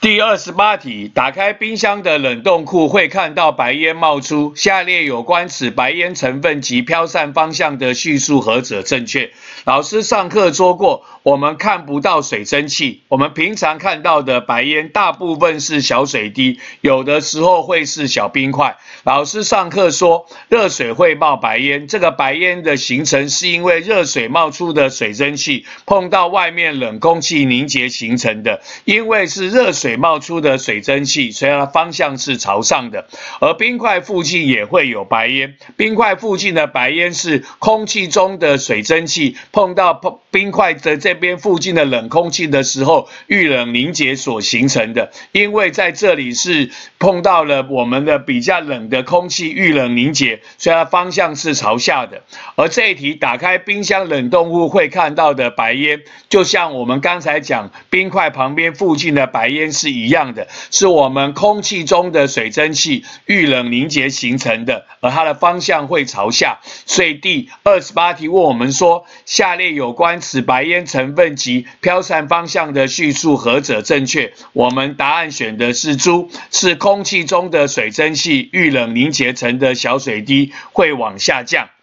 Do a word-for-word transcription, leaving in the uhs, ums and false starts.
第二十八题，打开冰箱的冷冻库会看到白烟冒出，下列有关此白烟成分及飘散方向的叙述何者正确？老师上课说过，我们看不到水蒸气，我们平常看到的白烟大部分是小水滴，有的时候会是小冰块。老师上课说，热水会冒白烟，这个白烟的形成是因为热水冒出的水蒸气碰到外面冷空气凝结形成的，因为是热水冒出的水蒸气，所以它的方向是朝上的。而冰块附近也会有白烟，冰块附近的白烟是空气中的水蒸气碰到冰块的这边附近的冷空气的时候遇冷凝结所形成的。因为在这里是碰到了我们的比较冷的空气遇冷凝结，所以它方向是朝下的。而这一题打开冰箱冷冻库会看到的白烟，就像我们刚才讲冰块旁边附近的白烟是一样的，是我们空气中的水蒸气遇冷凝结形成的，而它的方向会朝下。所以第二十八题问我们说，下列有关此白烟成分及飘散方向的叙述何者正确？我们答案选的是猪，是空气中的水蒸气遇冷凝结成的小水滴会往下降。